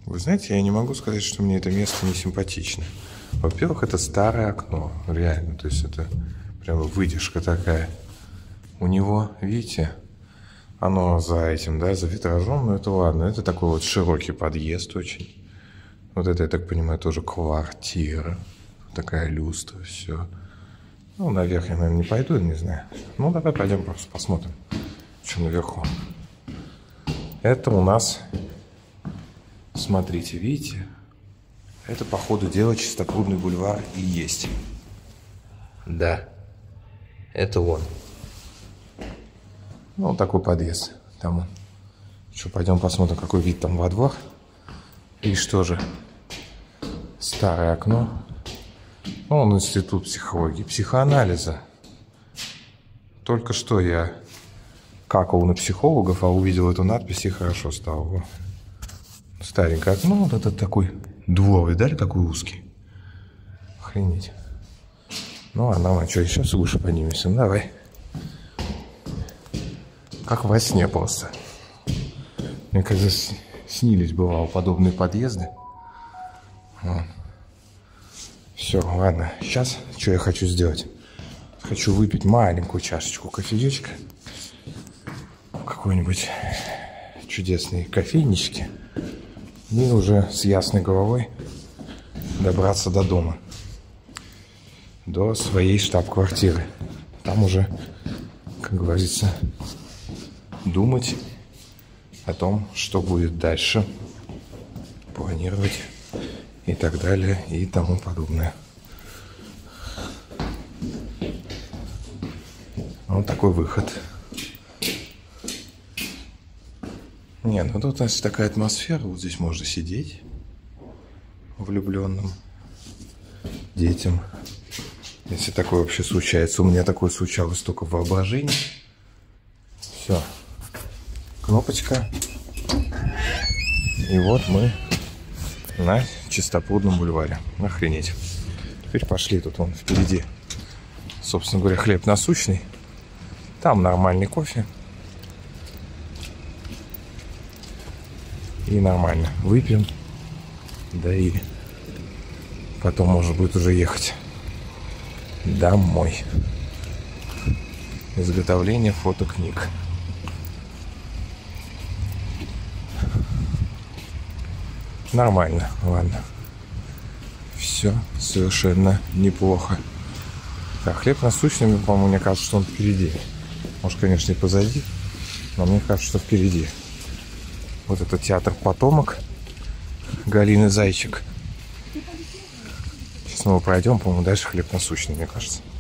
Вы знаете, я не могу сказать, что мне это место не симпатично. Во-первых, это старое окно, реально. То есть это прямо выдержка такая. У него, видите, оно за этим, да, за витражом, но это ладно. Это такой вот широкий подъезд очень. Вот это, я так понимаю, тоже квартира. Такая люстра, все. Ну, наверх я, наверное, не пойду, не знаю. Ну, давай пойдем просто посмотрим, что наверху. Это у нас, смотрите, видите, это, по ходу дела, Чистопрудный бульвар и есть. Да, это он. Ну, вот такой подъезд. Там он. Что, пойдем посмотрим, какой вид там во двор. И что же? Старое окно. Он институт психологии, психоанализа. Только что я какал на психологов, а увидел эту надпись и хорошо стало. Старенькое окно, вот этот такой двор, видали, такой узкий. Охренеть. Ну, а нам, а что, сейчас выше поднимемся? Ну, давай. Как во сне просто. Мне когда снились, бывало, подобные подъезды. Вот. Все, ладно. Сейчас что я хочу сделать? Хочу выпить маленькую чашечку кофеечка. В какой-нибудь чудесной кофейничке. И уже с ясной головой добраться до дома. До своей штаб-квартиры. Там уже, как говорится, думать о том, что будет дальше. Планировать. И так далее, и тому подобное. Вот такой выход. Не, ну тут у нас такая атмосфера. Вот здесь можно сидеть влюбленным детям. Если такое вообще случается. У меня такое случалось только в воображении. Все. Кнопочка. И вот мы на Чистопрудном бульваре. Охренеть. Теперь пошли, тут он впереди, собственно говоря, хлеб насущный. Там нормальный кофе. И нормально выпьем. Да и потом можно будет уже ехать домой. Изготовление фотокниг. Нормально, ладно. Все совершенно неплохо. Так, хлеб насущный, по-моему, мне кажется, что он впереди. Может, конечно, и позади, но мне кажется, что впереди. Вот это театр «Потомок» Галины Зайчик. Сейчас мы его пройдем, по-моему, дальше хлеб насущный, мне кажется.